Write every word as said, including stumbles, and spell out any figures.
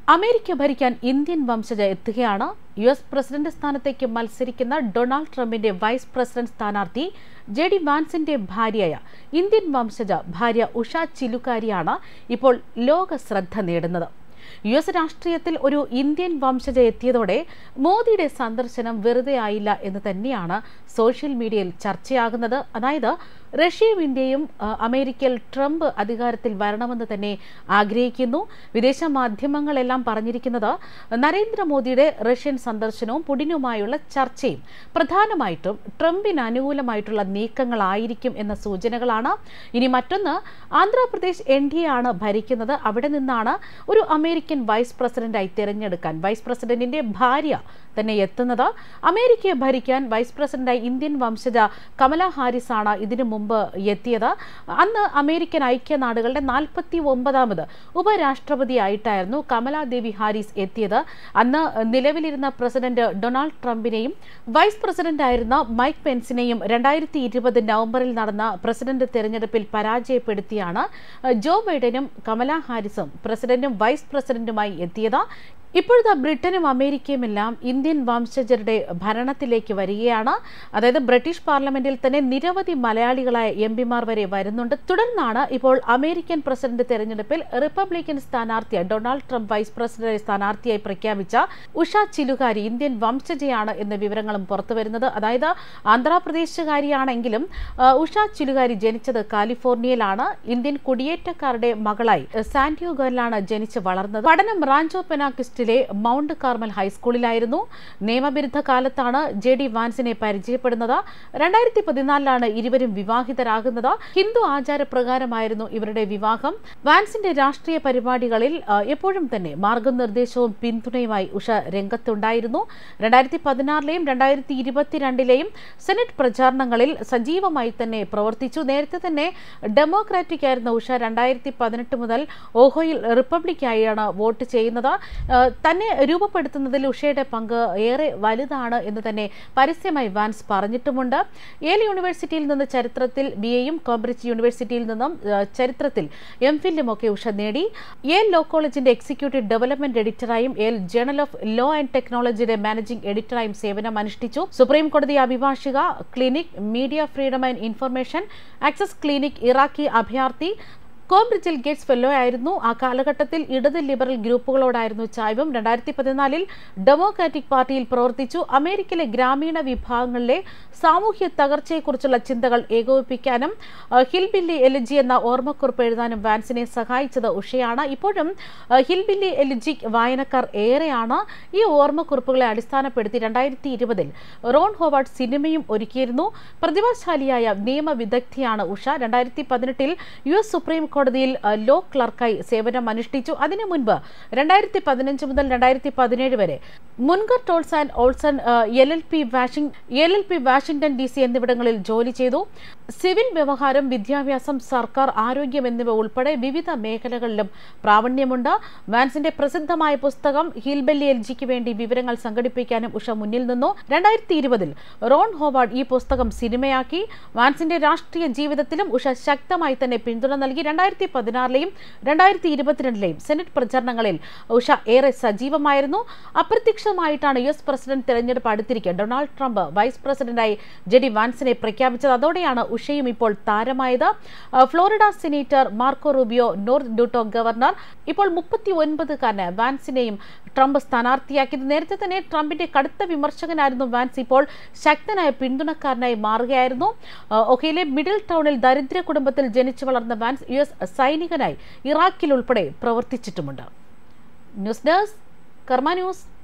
America ഭരിക്കാൻ Indian വംശജ എത്തുകയാണ്. U S president സ്ഥാനത്തേക്ക് മത്സരിക്കുന്ന ഡൊണാൾഡ് ട്രംപിന്റെ വൈസ് പ്രസിഡന്റ് സ്ഥാനാർത്ഥി ജെ ഡി വാൻസിന്റെ ഭാര്യയായ ഇന്ത്യൻ വംശജ ഭാര്യ ഉഷ ചിലുകാരിയാണ് ഇപ്പോൾ ലോക ശ്രദ്ധ നേടുന്നത്. യു എസ് രാഷ്ട്രീയത്തിൽ ഒരു ഇന്ത്യൻ വംശജ എത്തിയതോടെ മോദിയുടെ സന്ദർശനം വെറുതെ ആയില്ല എന്ന് തന്നെയാണ് സോഷ്യൽ മീഡിയയിൽ ചർച്ചയാകുന്നത്. അതായത് റഷ്യയും ഇന്ത്യയും അമേരിക്കയിൽ ട്രംപ് അധികാരത്തിൽ വരണമെന്ന് തന്നെ ആഗ്രഹിക്കുന്നു. വിദേശ മാധ്യമങ്ങളെല്ലാം പറഞ്ഞിരിക്കുന്നത് നരേന്ദ്രമോദിയുടെ റഷ്യൻ സന്ദർശനവും പുടിനുമായുള്ള ചർച്ചയും പ്രധാനമായിട്ടും ട്രംപിന് അനുകൂലമായിട്ടുള്ള നീക്കങ്ങളായിരിക്കും എന്ന സൂചനകളാണ്. ഇനി മറ്റൊന്ന്, ആന്ധ്രാപ്രദേശ് എൻ ഡി എ ആണ് ഭരിക്കുന്നത്. അവിടെ നിന്നാണ് ഒരു അമേരിക്കൻ വൈസ് പ്രസിഡന്റായി തിരഞ്ഞെടുക്കാൻ വൈസ് പ്രസിഡന്റിന്റെ ഭാര്യ തന്നെ എത്തുന്നത്. അമേരിക്കയെ ഭരിക്കാൻ വൈസ് പ്രസിഡന്റായി ഇന്ത്യൻ വംശജ കമല ഹാരിസ് ആണ് ഇതിനു മുമ്പ് എത്തിയത്. അന്ന് അമേരിക്കൻ ഐക്യനാടുകളുടെ നാൽപ്പത്തി ഒമ്പതാമത് ഉപരാഷ്ട്രപതിയായിട്ടായിരുന്നു കമലാദേവി ഹാരിസ് എത്തിയത്. അന്ന് നിലവിലിരുന്ന പ്രസിഡന്റ് ഡൊണാൾഡ് ട്രംപിനെയും വൈസ് പ്രസിഡന്റായിരുന്ന മൈക്ക് പെൻസിനെയും രണ്ടായിരത്തി ഇരുപത് നവംബറിൽ നടന്ന പ്രസിഡന്റ് തെരഞ്ഞെടുപ്പിൽ പരാജയപ്പെടുത്തിയാണ് ജോ ബൈഡനും കമല ഹാരിസും പ്രസിഡന്റും വൈസ് പ്രസിഡന്റുമായി എത്തിയത്. ഇപ്പോഴത്തെ ബ്രിട്ടനും അമേരിക്കയുമെല്ലാം ഇന്ത്യൻ വംശജരുടെ ഭരണത്തിലേക്ക് വരികയാണ്. അതായത് ബ്രിട്ടീഷ് പാർലമെന്റിൽ തന്നെ നിരവധി മലയാളികളായ എം പിമാർ വരെ വരുന്നുണ്ട്. തുടർന്നാണ് ഇപ്പോൾ അമേരിക്കൻ പ്രസിഡന്റ് തെരഞ്ഞെടുപ്പിൽ റിപ്പബ്ലിക്കൻ സ്ഥാനാർത്ഥിയായി ഡൊണാൾഡ് ട്രംപ് വൈസ് പ്രസിഡന്റ് സ്ഥാനാർത്ഥിയായി പ്രഖ്യാപിച്ച ഉഷ ചിലുകാരി ഇന്ത്യൻ വംശജയാണ് എന്ന വിവരങ്ങളും പുറത്തുവരുന്നത്. അതായത് ആന്ധ്രാപ്രദേശുകാരിയാണെങ്കിലും ഉഷ ചിലുകാരി ജനിച്ചത് കാലിഫോർണിയയിലാണ്. ഇന്ത്യൻ കുടിയേറ്റക്കാരുടെ മകളായി സാന്റിയാഗോയിലാണ് ജനിച്ച് വളർന്നത്. പഠനം റാഞ്ചോ പെനാക്കിസ്റ്റിലെ മൗണ്ട് കാർമൽ ഹൈസ്കൂളിലായിരുന്നു. നിയമബിരുദ കാലത്താണ് ജെ ഡി വാൻസിനെ പരിചയപ്പെടുന്നത്. രണ്ടായിരത്തി പതിനാലിലാണ് ഇരുവരും വിവാഹിതരാകുന്നത്. ഹിന്ദു ആചാരപ്രകാരമായിരുന്നു ഇവരുടെ വിവാഹം. വാൻസിന്റെ രാഷ്ട്രീയ പരിപാടികളിൽ എപ്പോഴും തന്നെ മാർഗനിർദ്ദേശവും പിന്തുണയുമായി ഉഷ രംഗത്തുണ്ടായിരുന്നു. രണ്ടായിരത്തി പതിനാറിലെയും രണ്ടായിരത്തി ഇരുപത്തിരണ്ടിലെയും സെനറ്റ് പ്രചാരണങ്ങളിൽ സജീവമായി തന്നെ പ്രവർത്തിച്ചു. നേരത്തെ തന്നെ ഡെമോക്രാറ്റിക് ആയിരുന്ന ഉഷ രണ്ടായിരത്തി പതിനെട്ട് മുതൽ ഓഹോയിൽ റിപ്പബ്ലിക്കായാണ് വോട്ട് ചെയ്യുന്നത്. തന്നെ രൂപപ്പെടുത്തുന്നതിൽ ഉഷയുടെ പങ്ക് ഏറെ വലുതാണ് എന്ന് തന്നെ പരസ്യമായി വാൻസ് പറഞ്ഞിട്ടുമുണ്ട്. യേൽ യൂണിവേഴ്സിറ്റിയിൽ നിന്ന് ചരിത്രത്തിൽ ബി എയും കേംബ്രിഡ്ജ് യൂണിവേഴ്സിറ്റിയിൽ നിന്നും ചരിത്രത്തിൽ എം ഫിലും ഒക്കെ ഉഷ നേടി. യേൽ ലോ കോളേജിന്റെ എക്സിക്യൂട്ടീവ് ഡെവലപ്മെന്റ് എഡിറ്ററായും Yale journal of law and ടെക്നോളജിയുടെ മാനേജിംഗ് എഡിറ്ററായും സേവനം അനുഷ്ഠിച്ചു. സുപ്രീം കോടതി അഭിഭാഷിക, clinic, media freedom and information access clinic, Iraqi അഭയാർത്ഥി, കേംബ്രിഡ്ജിൽ ഗേറ്റ്സ് ഫെല്ലോ ആയിരുന്നു. ആ കാലഘട്ടത്തിൽ ഇടത് ലിബറൽ ഗ്രൂപ്പുകളോടായിരുന്നു ചായ്വും. രണ്ടായിരത്തി പതിനാലിൽ ഡെമോക്രാറ്റിക് പാർട്ടിയിൽ പ്രവർത്തിച്ചു. അമേരിക്കയിലെ ഗ്രാമീണ വിഭാഗങ്ങളിലെ സാമൂഹ്യ തകർച്ചയെക്കുറിച്ചുള്ള ചിന്തകൾ ഏകോപിപ്പിക്കാനും ഹിൽബില്ലി എലിജി എന്ന ഓർമ്മക്കുറിപ്പ് എഴുതാനും വാൻസിനെ സഹായിച്ചത് ഉഷയാണ്. ഇപ്പോഴും ഹിൽബില്ലി എലിജി വായനക്കാർ ഏറെയാണ്. ഈ ഓർമ്മക്കുറിപ്പുകളെ അടിസ്ഥാനപ്പെടുത്തി രണ്ടായിരത്തി ഇരുപതിൽ റോൺ ഹോവാർഡ് സിനിമയും ഒരുക്കിയിരുന്നു. പ്രതിഭാശാലിയായ നിയമവിദഗ്ധയാണ് ഉഷ. രണ്ടായിരത്തി പതിനെട്ടിൽ യു എസ് സുപ്രീം കോടതിയിൽ ലോ ക്ലർക്കായി സേവനം അനുഷ്ഠിച്ചു. അതിനു മുൻപ് രണ്ടായിരത്തി പതിനഞ്ച് മുതൽ രണ്ടായിരത്തി പതിനേഴ് വരെ Munger Tolles and Olson L L P washing L L P Washington D C എന്നിവിടങ്ങളിൽ ജോലി ചെയ്തു. സിവിൽ വ്യവഹാരം, വിദ്യാഭ്യാസം, സർക്കാർ, ആരോഗ്യം എന്നിവ ഉൾപ്പെടെ വിവിധ മേഖലകളിലും പ്രാവീണ്യമുണ്ട്. വാൻസിന്റെ പ്രസിദ്ധമായ പുസ്തകം ഹിൽബില്ലി എലിജിക്ക് വേണ്ടി വിവരങ്ങൾ സംഘടിപ്പിക്കാനും ഉഷ മുന്നിൽ നിന്നു. രണ്ടായിരത്തി ഇരുപതിൽ റോൺ ഹോവാർഡ് ഈ പുസ്തകം സിനിമയാക്കി. വാൻസിന്റെ രാഷ്ട്രീയ ജീവിതത്തിലും ഉഷ ശക്തമായി തന്നെ പിന്തുണ നൽകി. രണ്ടായിരത്തി പതിനാറിലെയും രണ്ടായിരത്തി ഇരുപത്തിരണ്ടിലെയും സെനറ്റ് പ്രചാരണങ്ങളിൽ ഉഷ ഏറെ സജീവമായിരുന്നു. അപ്രത്യക്ഷമായിട്ടാണ് യു എസ് പ്രസിഡന്റ് തെരഞ്ഞെടുപ്പ് അടുത്തിരിക്കെ ഡൊണാൾഡ് ട്രംപ് വൈസ് പ്രസിഡന്റായി ജെ ഡി വാൻസിനെ പ്രഖ്യാപിച്ചത്. അതോടെയാണ് ഉഷയും ഇപ്പോൾ താരമായത്. Florida senator Marco Rubio, North ഡൂട്ടോ ഗവർണർ, ഇപ്പോൾ മുപ്പത്തി ഒൻപതുകാരന് വാൻസിനെയും ട്രംപ് സ്ഥാനാർത്ഥിയാക്കിയത്. നേരത്തെ തന്നെ ട്രംപിന്റെ കടുത്ത വിമർശകനായിരുന്നു വാൻസ്. ഇപ്പോൾ ശക്തനായ പിന്തുണക്കാരനായി മാറുകയായിരുന്നു. ഒഹയിലെ മിഡിൽ ടൗണിൽ ദരിദ്ര കുടുംബത്തിൽ ജനിച്ചു വളർന്ന വാൻസ് യു എസ് സൈനികനായി ഇറാഖിൽ ഉൾപ്പെടെ പ്രവർത്തിച്ചിട്ടുമുണ്ട്. News desk Karma news.